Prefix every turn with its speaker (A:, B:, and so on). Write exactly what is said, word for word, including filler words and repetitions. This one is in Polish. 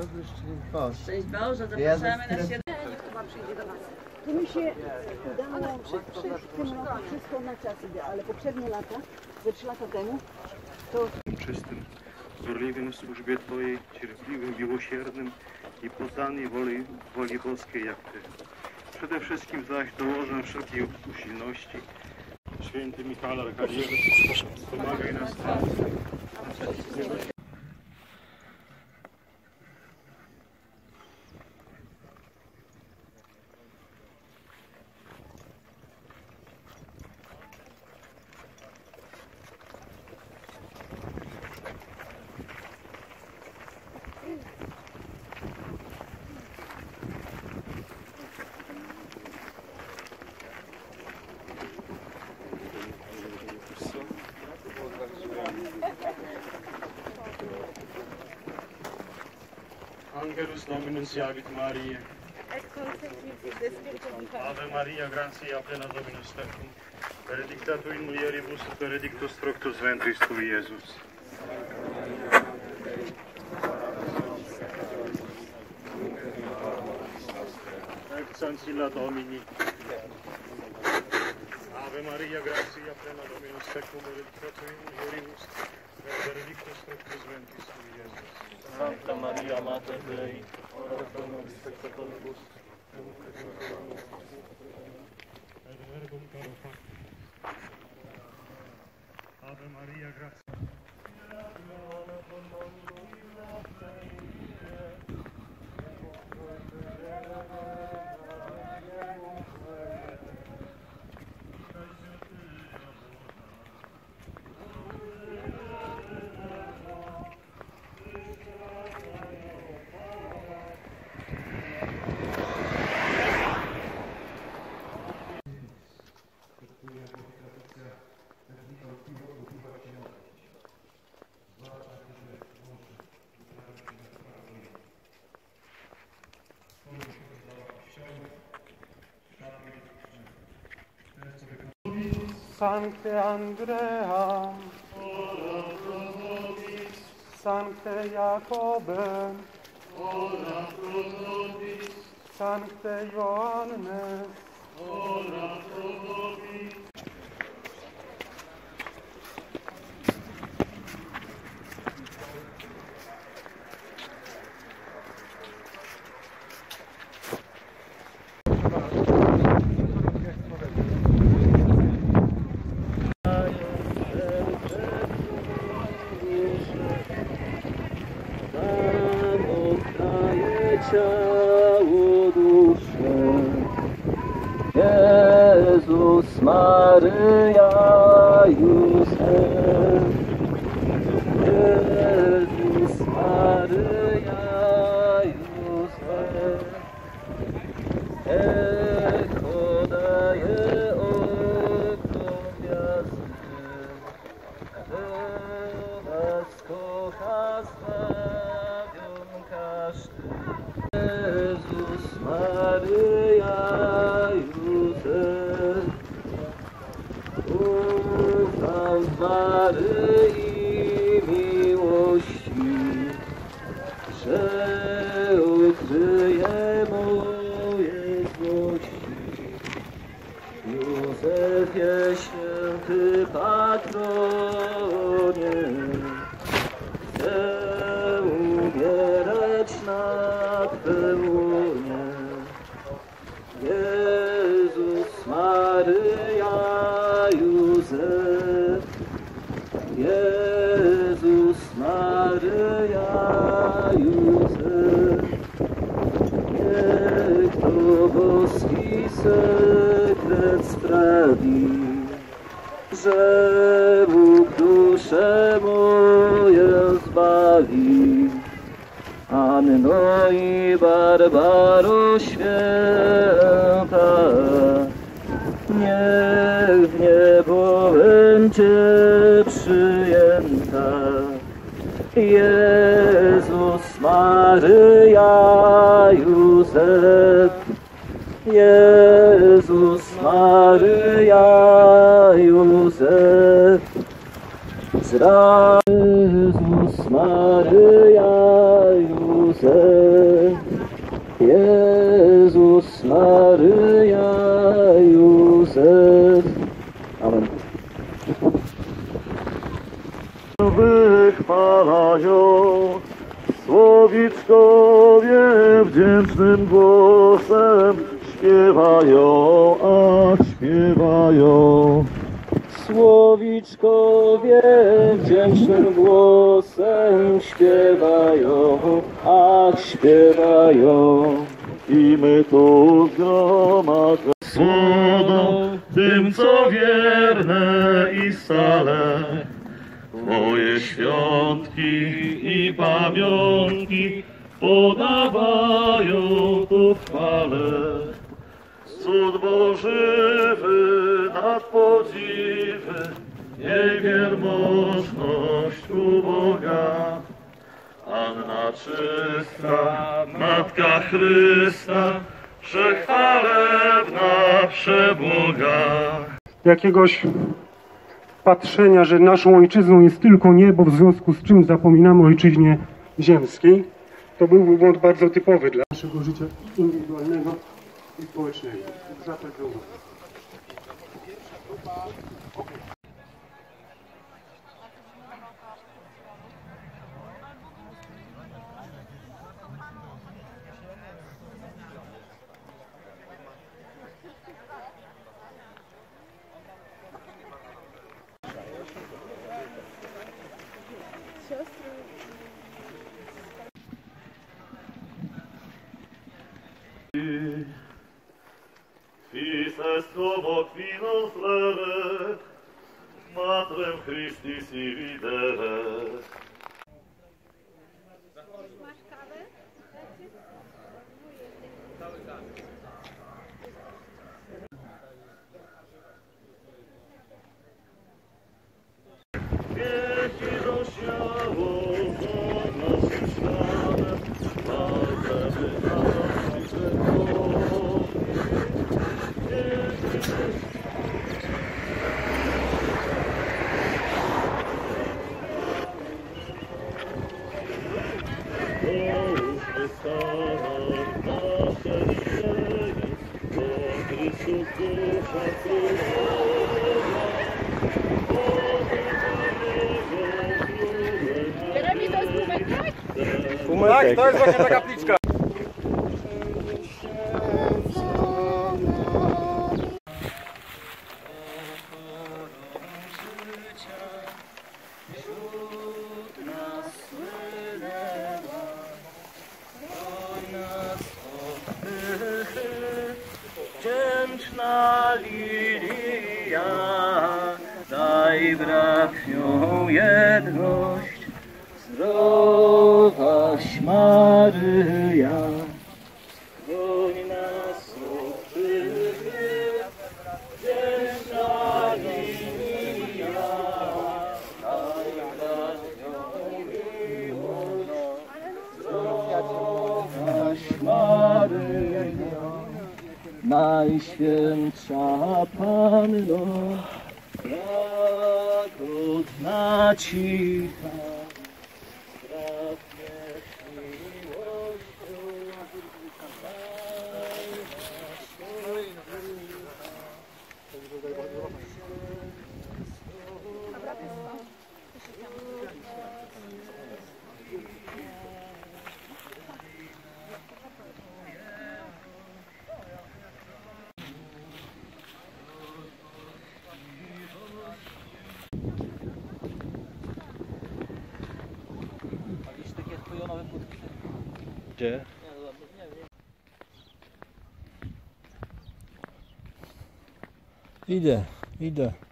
A: Dobry, szczęść Boże.
B: Szczęść Boże, zapraszamy na śniadanie. Niech chyba przyjdzie do nas.
C: To mi się udało przy, przy, w tym roku wszystko na czas idzie, ale poprzednie lata, ze trzy lata temu, to...
D: Czystym, zorliwym w służbie Twojej, cierpliwym, miłosiernym i poddanej woli, woli boskiej jak Ty. Przede wszystkim zaś dołożę wszelkiej usilności. Święty Michał Arkadiewicz, pomagaj nas. Angelus Dominus Jagit Mariae. Ave Maria, gratia plena Dominus tecum. Benedicta tu in mulieribus et benedictus fructus ventris tui, Iesus. Ex ancilla Domini. Ave Maria, gratia plena Dominus tecum. Benedicta tu in mulieribus et benedictus fructus ventris tui, Iesus. Santa Maria Mater Dei, ora pro nobis peccatoribus, et verbum caro factum. Ave Maria, gratia.
E: Sancte Andrea, ora pro nobis. Sancte Jacobe, ora pro nobis. Sancte Ioannes, ora pro nobis.
F: Ciało, duszę, Jezus, Maryja, Józef, Jezus, Maryja, Józef, echo daje oko gwiazdy, nas kocha zbawion każdy. Jezus, Maryja, Józef, ufam Maryi miłości, że ukryje moje złości. Józefie, święty patronie, chcę umierać na Twe łonie. Jezus, Maryja, Józef, Jezus, Maryja, Józef, niech to boski sekret sprawi, że Bóg duszę moją zbawi. Anno i Barbaro święta, niech w niebo będzie przyjęta. Jezus, Maryja, Józef, Jezus, Maryja, Józef, Jezus, Maryja, Józef, Józef, Jezus, Maryja, Józef. Amen. Wychwalają słowiczkowie wdzięcznym głosem, śpiewają, ach, śpiewają. Słowiczkowie wdzięcznym głosem śpiewają, ach, śpiewają. I my tu zgromadzeni słowo tym, co wierne i stale, moje świątki i pamiątki podawają tu chwale. Cud Bożywy nad podziwy, jej wielmożność u Boga. Anna czysta, Matka Chrysta, wszechwalebna, przebłoga.
E: Jakiegoś patrzenia, że naszą ojczyzną jest tylko niebo, w związku z czym zapominamy o ojczyźnie ziemskiej, to byłby błąd bardzo typowy dla naszego życia indywidualnego i społecznego. Zapraszam do uwagi.
F: Fis est homo qui non fleret, matrem Christi si videret. Wieki rozsiało pod naszym stanem, walczemy nasi
E: Tak, to jest właśnie ta kapliczka.
F: Wdzięczna lilia, daj braćnią jedność. Zdrowaś Maryja, chroń nas od grzechów. Wdzięczna lilia, daj braćnią miłość. Zdrowaś Maryja, Najświętsza Panno, łagodna, cicha, pragniesz miłością, Gdzie?
A: Idę, idę.